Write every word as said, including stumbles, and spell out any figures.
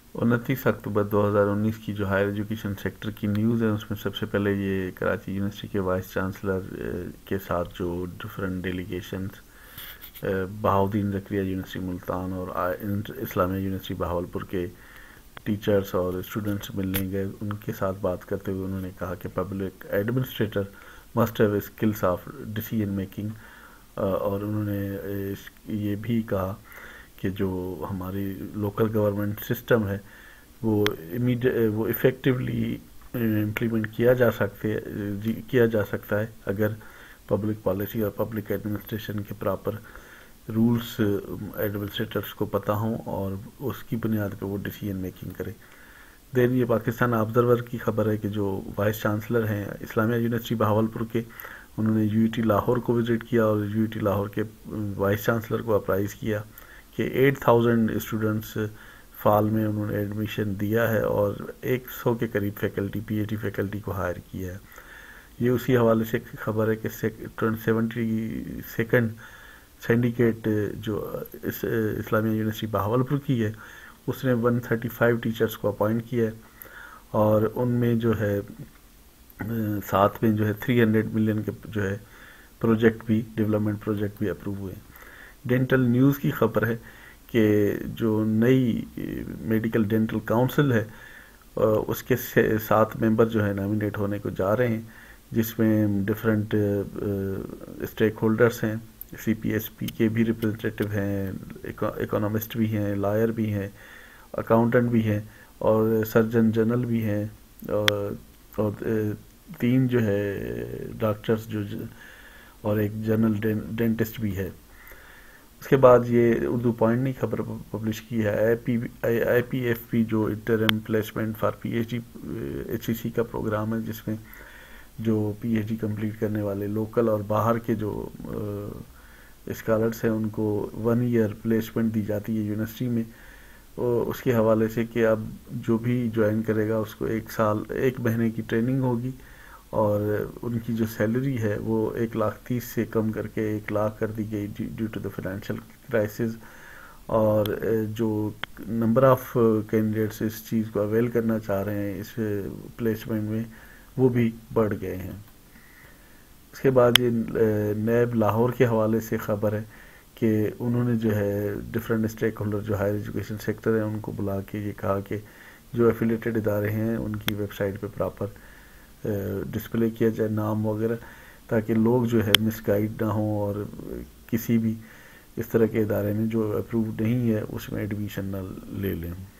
انتیس اکتوبر دو ہزار انیس کی جو ہائر ایجوکیشن سیکٹر کی نیوز ہے اس میں سب سے پہلے یہ کراچی یونیورسٹی کے وائس چانسلر کے ساتھ جو different delegations Bahauddin Zakariya university Multan اور اسلامیہ یونیورسٹی بہاولپور کے ٹیچرز اور اسٹوڈنٹس ملنے گئے. ان کے ساتھ بات کرتے ہوئے انہوں نے کہا کہ public administrator must have skills of decision making, اور انہوں نے یہ بھی کہا کہ جو ہماری لوکل گورنمنٹ سسٹم ہے وہ وہ افیکٹولی امپلیمنٹ کیا جا سکتے کیا جا سکتا ہے اگر پبلک پالیسی اور پبلک ایڈمنسٹریشن کے پراپر رولز ایڈمنسٹریٹرس کو پتہ ہوں اور اس کی بنیاد پہ وہ ڈیسیژن میکنگ کرے. دین یہ پاکستان آبزرور کی خبر ہے کہ جو وائس چانسلر ہیں اسلامیہ یونیورسٹی بہاولپور کے، انہوں نے یو ای ٹی لاہور کو وزٹ کیا اور یو ای ٹی لاہور کے وائس چانسلر کو اپرائز کیا کہ ایٹ تھاؤزینڈ اسٹوڈنٹس فال میں انہوں نے ایڈمیشن دیا ہے اور ایک سو کے قریب faculty P H D faculty کو ہائر کیا ہے. یہ اسی حوالے سے خبر ہے کہ سیونٹی سیکنڈ سینڈیکیٹ جو اسلامیہ یونیورسٹی بہاولپور کی ہے اس نے ون تھرٹی فائیو ٹیچرز کو اپوائنٹ کیا ہے اور ان میں جو ہے ساتھ میں جو ہے تھری ہنڈریڈ ملین کے جو ہے پروجیکٹ بھی ڈیولپمنٹ پروجیکٹ بھی اپروو ہوئے. ڈینٹل نیوز کی خبر ہے کہ جو نئی میڈیکل ڈینٹل کاؤنسل ہے اس کے سات ممبر جو ہے نامینیٹ ہونے کو جا رہے ہیں، جس میں ڈفرینٹ اسٹیک ہولڈرز ہیں، سی پی ایس پی کے بھی ریپرزنٹیٹیو ہیں، اکانومسٹ بھی ہیں، لائر بھی ہیں، اکاؤنٹنٹ بھی ہیں اور سرجن جنرل بھی ہیں اور اور تین جو ہے ڈاکٹرز جو اور ایک جنرل ڈینٹسٹ بھی ہے. اس کے بعد یہ اردو پوائنٹ نہیں خبر پبلش کی ہے، آئی پی آئی پی ایف پی جو interim placement for P H D H C C کا پروگرام ہے جس میں جو پی ایچ ڈی کمپلیٹ کرنے والے لوکل اور باہر کے جو اسکالرس ہیں ان کو ون ایئر پلیسمنٹ دی جاتی ہے یونیورسٹی میں. اس کے حوالے سے کہ اب جو بھی جوائن کرے گا اس کو ایک سال ایک مہینے کی ٹریننگ ہوگی اور ان کی جو سیلری ہے وہ ایک لاکھ تیس سے کم کر کے ایک لاکھ کر دی گئی due to the financial crisis, اور جو نمبر آف کینڈیڈیٹس اس چیز کو اویل کرنا چاہ رہے ہیں اس پلیسمنٹ میں وہ بھی بڑھ گئے ہیں. اس کے بعد یہ نیب لاہور کے حوالے سے خبر ہے کہ انہوں نے جو ہے ڈفرینٹ اسٹیک ہولڈر جو ہائر ایجوکیشن سیکٹر ہیں ان کو بلا کے یہ کہا کہ جو ایفیلیٹڈ ادارے ہیں ان کی ویب سائٹ پہ پراپر ڈسپلے کیا جائے نام وغیرہ، تاکہ لوگ جو ہے مس گائیڈ نہ ہوں اور کسی بھی اس طرح کے ادارے میں جو اپروو نہیں ہے اس میں ایڈمیشن نہ لے لیں.